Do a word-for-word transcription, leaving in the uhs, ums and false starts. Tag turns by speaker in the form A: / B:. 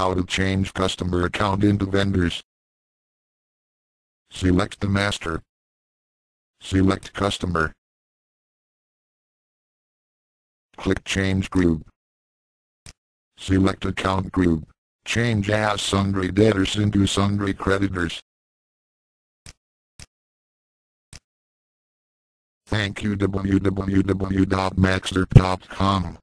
A: How to change customer account into vendors. Select the master. Select customer. Click Change Group. Select Account Group. Change as Sundry Debtors into Sundry Creditors. Thank you. w w w dot maxxerp dot com